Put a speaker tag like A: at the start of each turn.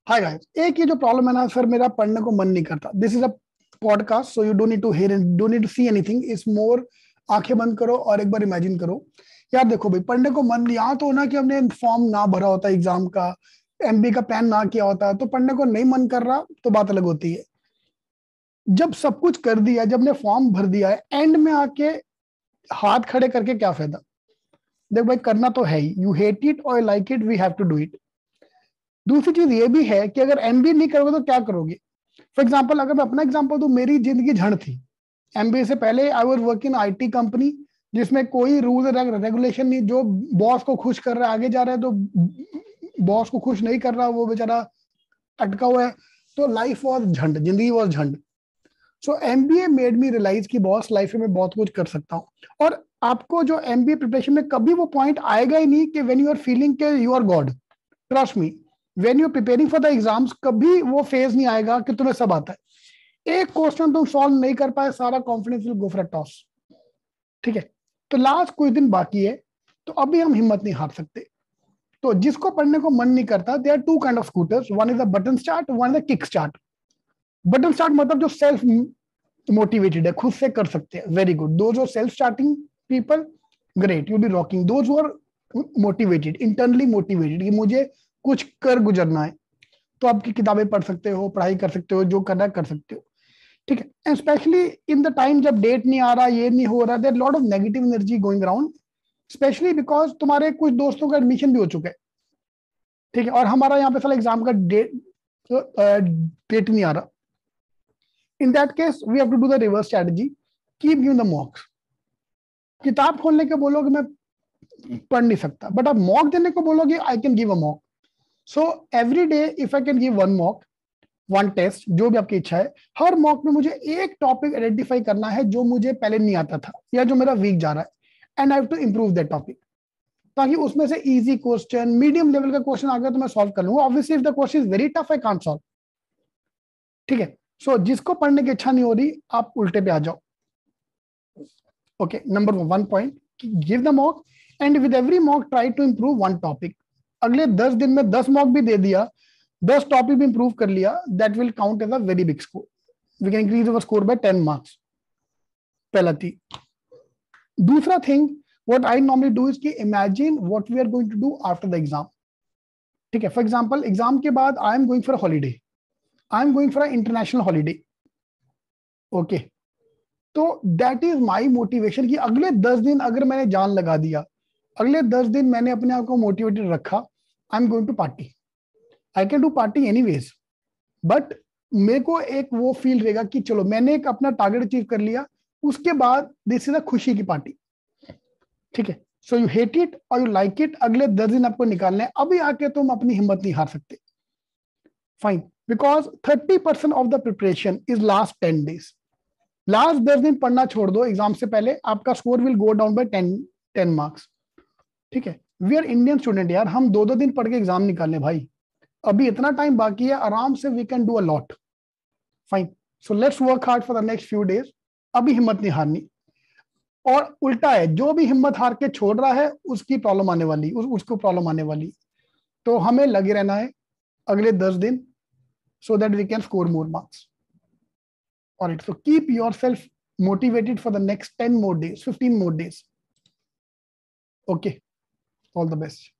A: Hi guys, एक ये जो प्रॉब्लम है ना सर, मेरा पढ़ने को मन नहीं करता. This is a podcast, so you don't need to hear, don't need to see anything. It's more आंखें बंद करो और एक बार इमेजिन करो. यार देखो भाई, पढ़ने को मन यहाँ तो ना कि हमने फॉर्म ना भरा होता एग्जाम का, एमबी का प्लान ना किया होता, तो पढ़ने को नहीं मन कर रहा तो बात अलग होती है. जब सब कुछ कर दिया, जब ने फॉर्म भर दिया है, एंड में आके हाथ खड़े करके क्या फायदा. देख भाई, करना तो है ही. यू हेट इट और like it, we have to do it. दूसरी चीज ये भी है कि अगर एमबीए नहीं करोगे तो क्या करोगे. फॉर एग्जाम्पल, अगर मैं अपना एग्जाम्पल दूं, मेरी जिंदगी झंड थी. एमबीए से पहले I was work in IT company, जिसमें कोई रूल रेगुलेशन नहीं. जो बॉस को खुश कर रहा है आगे जा रहा है, तो बॉस को खुश नहीं कर रहा वो बेचारा अटका हुआ है. तो लाइफ वॉज झंड, जिंदगी वॉज झंड. So MBA made me realize कि बॉस लाइफ में बहुत कुछ कर सकता हूँ. और आपको जो एमबीए प्रिपरेशन में कभी वो पॉइंट आएगा ही नहीं कि व्हेन यू आर फीलिंग के you are God. Trust me, when you are preparing for the exams, कभी वो फेज नहीं आएगा कि तुम्हें सब आता है. एक क्वेश्चन तुम सॉल्व नहीं कर पाए, सारा confidence will go for a toss. ठीक है, तो लास्ट कुछ दिन बाकी है, तो अभी हम हिम्मत नहीं हार सकते. तो जिसको पढ़ने को मन नहीं करता, they are two kind of scooters. One is the button start, one is the kick start. Button start मतलब जो सेल्फ मोटिवेटेड है, खुद से कर सकते हैं, very good. Those are self starting people, great, you be rocking. Those are motivated, internally motivated कि मुझे कुछ कर गुजरना है, तो आपकी किताबें पढ़ सकते हो, पढ़ाई कर सकते हो, जो करना है कर सकते हो. ठीक है. And specially in the time जब डेट नहीं आ रहा, ये नहीं हो रहा, there lot of negative energy going around, specially because तुम्हारे कुछ दोस्तों का एडमिशन भी हो चुका है. ठीक है, और हमारा यहाँ पे साला एग्जाम का डेट नहीं आ रहा. In that case we have to do the reverse strategy, keep giving the mocks. किताब खोलने के बोलोगे मैं पढ़ नहीं सकता, बट आप मॉक देने को बोलोगे I can give a mock. So every day if I can give one mock, one test, जो भी आपकी इच्छा है, हर मॉक में मुझे एक टॉपिक आइडेंटिफाई करना है जो मुझे पहले नहीं आता था या जो मेरा वीक जा रहा है, and I have to improve that topic. ताकि उसमें से इजी क्वेश्चन, मीडियम लेवल का क्वेश्चन आ गया तो मैं सॉल्व कर लूंगा. Obviously if the question is very tough, I can't solve. ठीक है. सो जिसको पढ़ने की इच्छा नहीं हो रही, आप उल्टे पे आ जाओ. Okay, number one point, give the mock, and with every mock try to improve one topic. अगले 10 दिन में 10 मॉक भी दे दिया, 10 टॉपिक भी इंप्रूव कर लिया, that will count as a very big score. We can increase our score by 10 marks. पहला थी. दूसरा thing, what I normally do is कि imagine what we are going to do after the exam. ठीक है. For example, exam के बाद I am going for a holiday, I am going for a international holiday. Okay, तो that is my motivation कि अगले 10 दिन अगर मैंने जान लगा दिया, अगले 10 दिन मैंने अपने आप को मोटिवेटेड रखा, I am going to party. I can do party anyways, but मेरे को एक वो फील रहेगा कि चलो मैंने एक अपना टारगेट अचीव कर लिया. उसके बाद दिस इज अ खुशी की पार्टी. ठीक है. सो यू हेट इट और यू लाइक इट, अगले 10 दिन आपको निकालने हैं. अभी आके तुम अपनी हिम्मत नहीं हार सकते. Fine, because 30% of the preparation is last 10 days. Last 10 दिन पढ़ना छोड़ दो एग्जाम से पहले, आपका score will go down by 10 marks. ठीक है. वी आर इंडियन स्टूडेंट यार, हम 2-2 दिन पढ़ के एग्जाम निकालने भाई. अभी इतना टाइम बाकी है, आराम से we can do a lot. Fine, so let's work hard for the next few days. अभी हिम्मत नहीं हारनी. और उल्टा है, जो भी हिम्मत हार के छोड़ रहा है उसकी प्रॉब्लम आने वाली, उसको प्रॉब्लम आने वाली. तो हमें लगे रहना है अगले 10 दिन, so that we can score more marks. All right, so keep yourself motivated for the next 10 more days, 15 more days. Okay, all the best.